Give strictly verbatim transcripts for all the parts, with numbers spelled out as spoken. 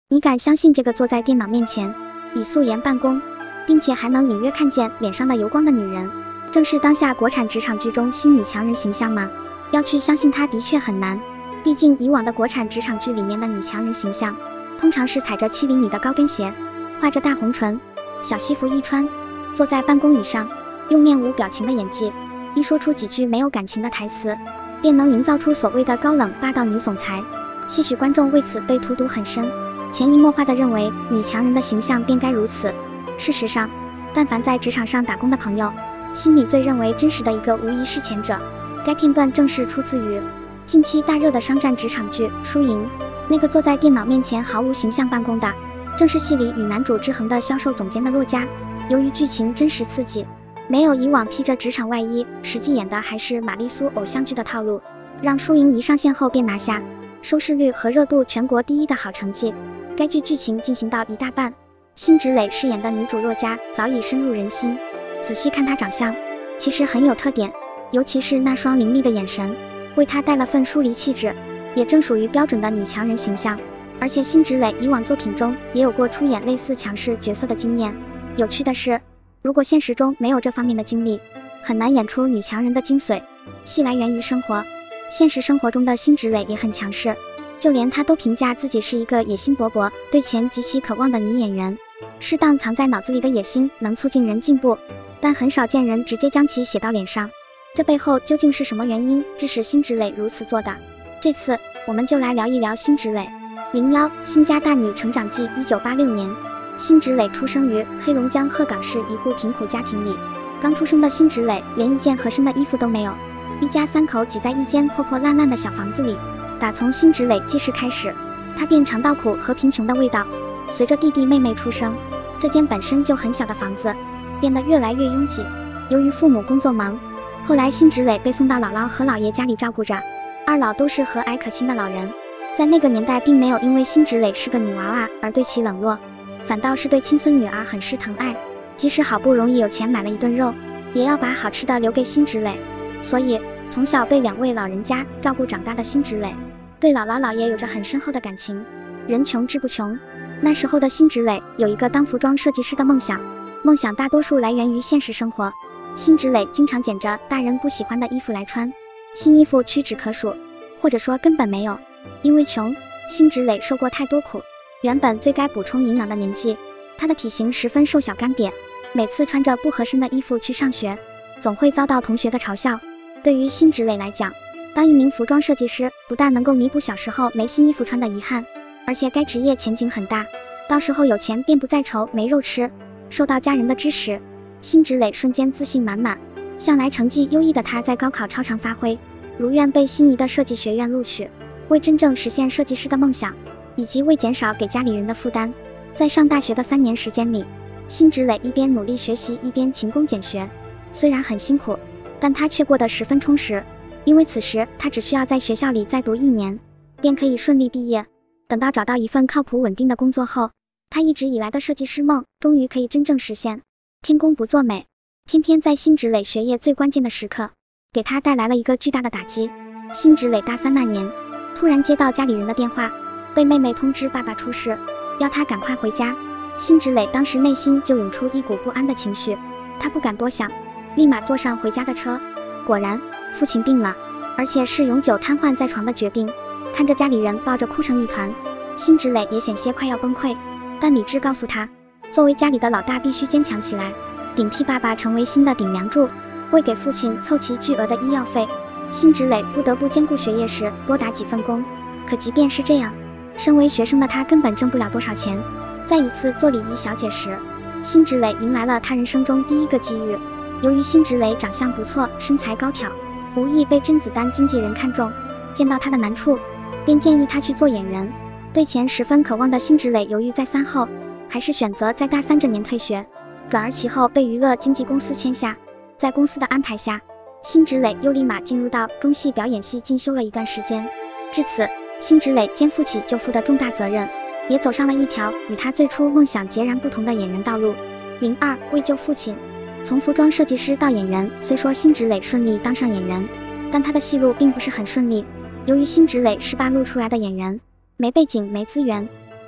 你敢相信这个坐在电脑面前以素颜办公，并且还能隐约看见脸上的油光的女人，正是当下国产职场剧中新女强人形象吗？要去相信她的确很难，毕竟以往的国产职场剧里面的女强人形象，通常是踩着七厘米的高跟鞋，画着大红唇，小西服一穿，坐在办公椅上，用面无表情的演技，一说出几句没有感情的台词，便能营造出所谓的高冷霸道女总裁，些许观众为此被荼毒很深，潜移默化地认为女强人的形象便该如此。事实上，但凡在职场上打工的朋友，心里最认为真实的一个无疑是前者。该片段正是出自于近期大热的商战职场剧《输赢》，那个坐在电脑面前毫无形象办公的，正是戏里与男主制衡的销售总监的洛嘉。由于剧情真实刺激，没有以往披着职场外衣，实际演的还是玛丽苏偶像剧的套路，让《输赢》一上线后便拿下收视率和热度全国第一的好成绩。该剧剧情进行到一大半，辛芷蕾饰演的女主洛嘉早已深入人心。仔细看她长相，其实很有特点，尤其是那双凌厉的眼神，为她带了份疏离气质，也正属于标准的女强人形象。而且辛芷蕾以往作品中也有过出演类似强势角色的经验。有趣的是，如果现实中没有这方面的经历，很难演出女强人的精髓。戏来源于生活，现实生活中的辛芷蕾也很强势，就连她都评价自己是一个野心勃勃、对钱极其渴望的女演员。适当藏在脑子里的野心能促进人进步，但很少见人直接将其写到脸上。这背后究竟是什么原因致使辛芷蕾如此做的？这次我们就来聊一聊辛芷蕾。零一辛家大女成长记。一九八六年，辛芷蕾出生于黑龙江鹤岗市一户贫苦家庭里。刚出生的辛芷蕾连一件合身的衣服都没有，一家三口挤在一间破破烂烂的小房子里。打从辛芷蕾记事开始，她便尝到苦和贫穷的味道。随着弟弟妹妹出生，这间本身就很小的房子变得越来越拥挤。由于父母工作忙，后来辛芷蕾被送到姥姥和姥爷家里照顾着。二老都是和蔼可亲的老人，在那个年代并没有因为辛芷蕾是个女娃娃而对其冷落，反倒是对亲孙女儿很是疼爱。即使好不容易有钱买了一顿肉，也要把好吃的留给辛芷蕾。所以从小被两位老人家照顾长大的辛芷蕾，对姥姥姥爷有着很深厚的感情。人穷志不穷，那时候的辛芷蕾有一个当服装设计师的梦想，梦想大多数来源于现实生活。辛芷蕾经常捡着大人不喜欢的衣服来穿，新衣服屈指可数，或者说根本没有。因为穷，辛芷蕾受过太多苦，原本最该补充营养的年纪，她的体型十分瘦小干瘪，每次穿着不合身的衣服去上学，总会遭到同学的嘲笑。对于辛芷蕾来讲，当一名服装设计师不但能够弥补小时候没新衣服穿的遗憾，而且该职业前景很大，到时候有钱便不再愁没肉吃。受到家人的支持，辛芷蕾瞬间自信满满。向来成绩优异的她在高考超常发挥，如愿被心仪的设计学院录取。为真正实现设计师的梦想，以及为减少给家里人的负担，在上大学的三年时间里，辛芷蕾一边努力学习，一边勤工俭学。虽然很辛苦，但她却过得十分充实，因为此时她只需要在学校里再读一年，便可以顺利毕业。等到找到一份靠谱稳定的工作后，她一直以来的设计师梦终于可以真正实现。天公不作美，偏偏在辛芷蕾学业最关键的时刻，给她带来了一个巨大的打击。辛芷蕾大三那年，突然接到家里人的电话，被妹妹通知爸爸出事，要她赶快回家。辛芷蕾当时内心就涌出一股不安的情绪，她不敢多想，立马坐上回家的车。果然，父亲病了，而且是永久瘫痪在床的绝病。看着家里人抱着哭成一团，辛芷蕾也险些快要崩溃，但理智告诉她，作为家里的老大必须坚强起来，顶替爸爸成为新的顶梁柱，为给父亲凑齐巨额的医药费。辛芷蕾不得不兼顾学业时多打几份工，可即便是这样，身为学生的她根本挣不了多少钱。在一次做礼仪小姐时，辛芷蕾迎来了她人生中第一个机遇。由于辛芷蕾长相不错，身材高挑，无意被甄子丹经纪人看中，见到她的难处，便建议她去做演员。对钱十分渴望的辛芷蕾犹豫再三后，还是选择在大三这年退学，转而其后被娱乐经纪公司签下。在公司的安排下，辛芷蕾又立马进入到中戏表演系进修了一段时间。至此，辛芷蕾肩负起舅父的重大责任，也走上了一条与她最初梦想截然不同的演员道路。零二为救父亲。从服装设计师到演员，虽说辛芷蕾顺利当上演员，但她的戏路并不是很顺利。由于辛芷蕾是半路出来的演员，没背景没资源，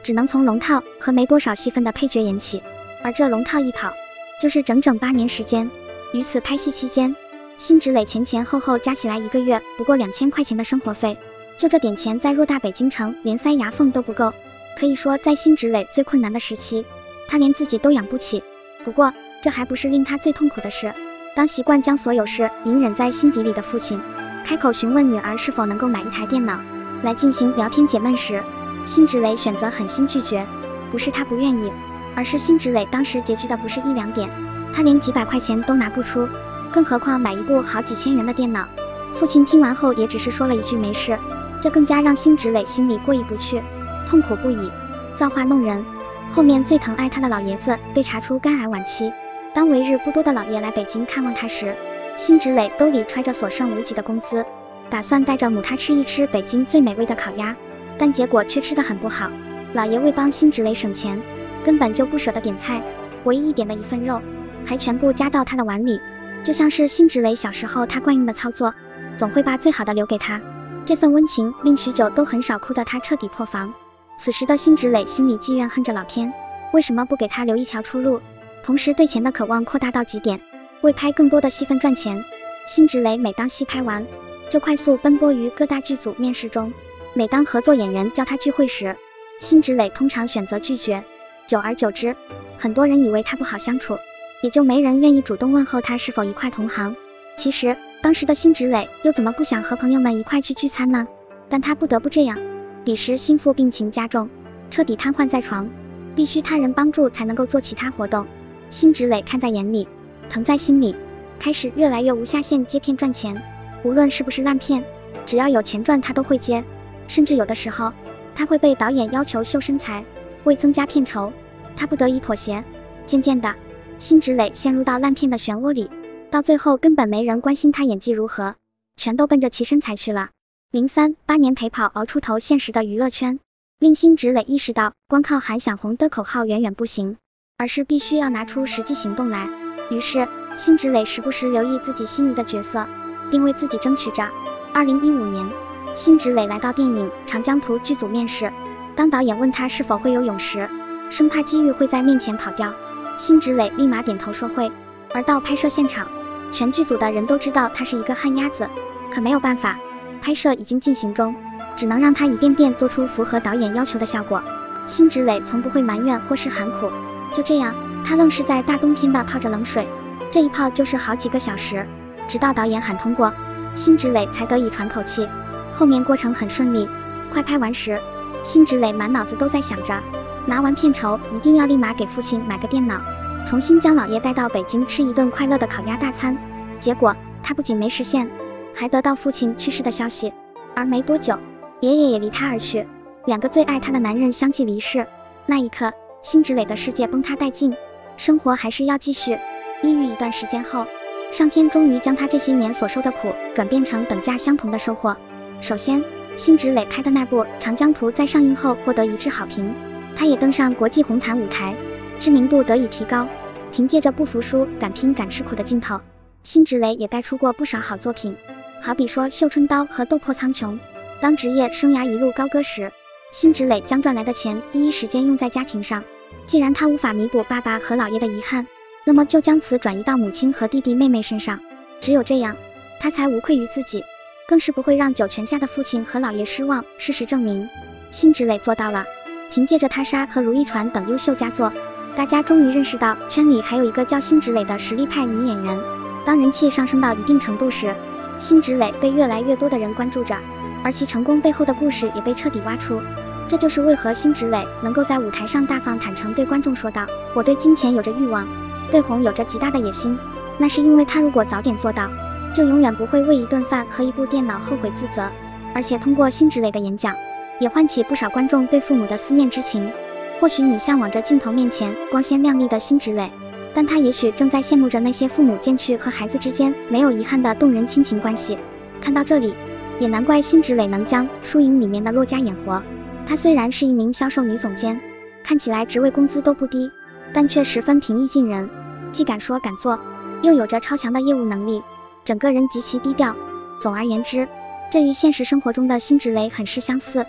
只能从龙套和没多少戏份的配角演起，而这龙套一跑就是整整八年时间。于此拍戏期间，辛芷蕾前前后后加起来一个月不过两千块钱的生活费，就这点钱在偌大北京城连塞牙缝都不够，可以说在辛芷蕾最困难的时期，她连自己都养不起。不过这还不是令她最痛苦的事。当习惯将所有事隐忍在心底里的父亲开口询问女儿是否能够买一台电脑来进行聊天解闷时，辛芷蕾选择狠心拒绝。不是她不愿意，而是辛芷蕾当时拮据的不是一两点，她连几百块钱都拿不出，更何况买一部好几千元的电脑。父亲听完后也只是说了一句没事，这更加让辛芷蕾心里过意不去，痛苦不已，造化弄人。后面最疼爱她的老爷子被查出肝癌晚期，当为日不多的老爷来北京看望她时，辛芷蕾兜里揣着所剩无几的工资，打算带着母他吃一吃北京最美味的烤鸭，但结果却吃得很不好。老爷为帮辛芷蕾省钱，根本就不舍得点菜，唯一一点的一份肉还全部加到她的碗里，就像是辛芷蕾小时候她惯用的操作，总会把最好的留给她。这份温情令许久都很少哭的她彻底破防。此时的辛芷蕾心里既怨恨着老天为什么不给她留一条出路，同时对钱的渴望扩大到极点。为拍更多的戏份赚钱，辛芷蕾每当戏拍完就快速奔波于各大剧组面试中，每当合作演员叫她聚会时，辛芷蕾通常选择拒绝。久而久之，很多人以为她不好相处，也就没人愿意主动问候她是否一块同行。其实当时的辛芷蕾又怎么不想和朋友们一块去聚餐呢？但她不得不这样。彼时心腹病情加重，彻底瘫痪在床，必须他人帮助才能够做其他活动。辛芷蕾看在眼里，疼在心里，开始越来越无下限接片赚钱。无论是不是烂片，只要有钱赚他都会接，甚至有的时候他会被导演要求秀身材，为增加片酬他不得已妥协。渐渐的，辛芷蕾陷入到烂片的漩涡里，到最后根本没人关心他演技如何，全都奔着其身材去了。零三八年陪跑熬出头现实的娱乐圈，令辛芷蕾意识到光靠喊想红的口号远远不行，而是必须要拿出实际行动来。于是辛芷蕾时不时留意自己心仪的角色，并为自己争取着。二零一五年，辛芷蕾来到电影《长江图》剧组面试，当导演问她是否会游泳时，生怕机遇会在面前跑掉，辛芷蕾立马点头说会。而到拍摄现场，全剧组的人都知道她是一个旱鸭子，可没有办法，拍摄已经进行中，只能让她一遍遍做出符合导演要求的效果。辛芷蕾从不会埋怨或是喊苦，就这样，她愣是在大冬天的泡着冷水，这一泡就是好几个小时，直到导演喊通过，辛芷蕾才得以喘口气。后面过程很顺利，快拍完时，辛芷蕾满脑子都在想着，拿完片酬一定要立马给父亲买个电脑，重新将老爷带到北京吃一顿快乐的烤鸭大餐。结果她不仅没实现，还得到父亲去世的消息，而没多久，爷爷也离她而去，两个最爱她的男人相继离世。那一刻，辛芷蕾的世界崩塌殆尽，生活还是要继续。抑郁一段时间后，上天终于将她这些年所受的苦转变成等价相同的收获。首先，辛芷蕾拍的那部《长江图》在上映后获得一致好评，她也登上国际红毯舞台，知名度得以提高。凭借着不服输、敢拼敢吃苦的劲头，辛芷蕾也带出过不少好作品，好比说《绣春刀》和《斗破苍穹》。当职业生涯一路高歌时，辛芷蕾将赚来的钱第一时间用在家庭上。既然她无法弥补爸爸和姥爷的遗憾，那么就将此转移到母亲和弟弟妹妹身上，只有这样，她才无愧于自己，更是不会让九泉下的父亲和姥爷失望。事实证明，辛芷蕾做到了。凭借着他杀和如懿传等优秀佳作，大家终于认识到圈里还有一个叫辛芷蕾的实力派女演员。当人气上升到一定程度时，辛芷蕾被越来越多的人关注着，而其成功背后的故事也被彻底挖出。这就是为何辛芷蕾能够在舞台上大方坦诚对观众说道，我对金钱有着欲望，对红有着极大的野心，那是因为她如果早点做到，就永远不会为一顿饭和一部电脑后悔自责。而且通过辛芷蕾的演讲，也唤起不少观众对父母的思念之情。或许你向往着镜头面前光鲜亮丽的辛芷蕾，但她也许正在羡慕着那些父母渐去和孩子之间没有遗憾的动人亲情关系。看到这里，也难怪辛芷蕾能将《输赢》里面的洛家演活。她虽然是一名销售女总监，看起来职位工资都不低，但却十分平易近人，既敢说敢做，又有着超强的业务能力，整个人极其低调。总而言之，这与现实生活中的辛芷蕾很是相似。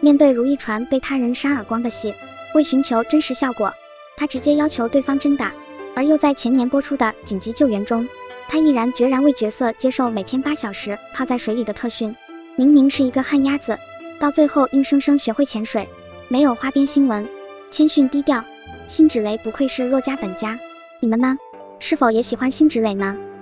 面对如懿传被他人扇耳光的戏，为寻求真实效果，他直接要求对方真打。而又在前年播出的《紧急救援》中，他毅然决然为角色接受每天八小时泡在水里的特训。明明是一个旱鸭子，到最后硬生生学会潜水，没有花边新闻，谦逊低调。辛芷蕾不愧是若家本家，你们呢？是否也喜欢辛芷蕾呢？